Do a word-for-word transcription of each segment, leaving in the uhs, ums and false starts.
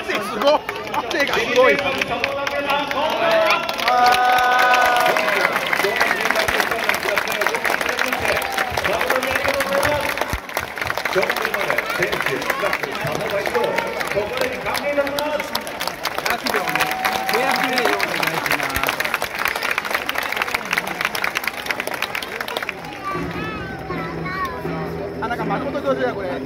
汗すごい。汗がすごい。あ、なんか誠教授だこれ。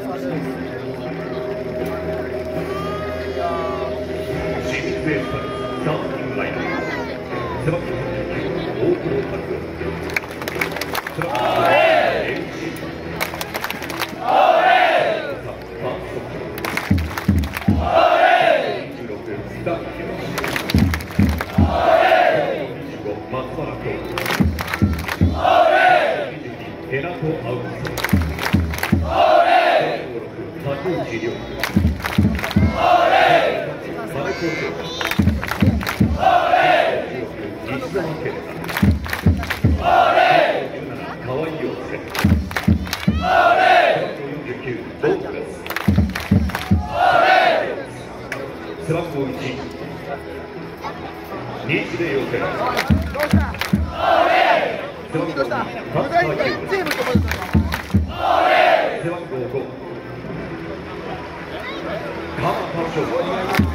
ヘナトアウト。竹内涼。金子翔。西澤健太。河合陽介。よんじゅうきゅうボートです。背番号いち。日米陽介。背番号に勝田優。背番号ご、鎌田翔。